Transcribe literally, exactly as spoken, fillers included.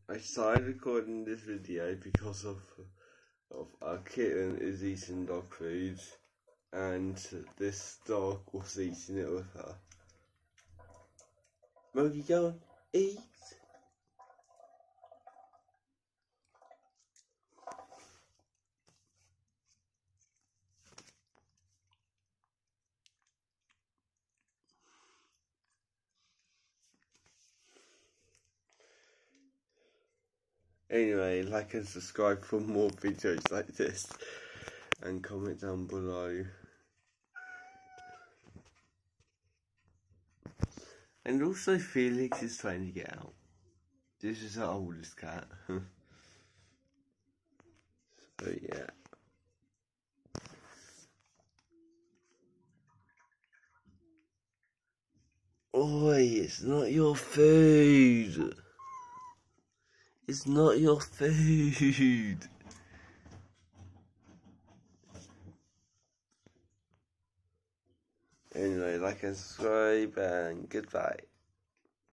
I started recording this video because of of our kitten is eating dog food and this dog was eating it with her. Mogi, go on, eat. Anyway, like and subscribe for more videos like this and comment down below. And also Felix is trying to get out. This is our oldest cat. So yeah. Oi, it's not your food. It's not your food. Anyway, like and subscribe and goodbye.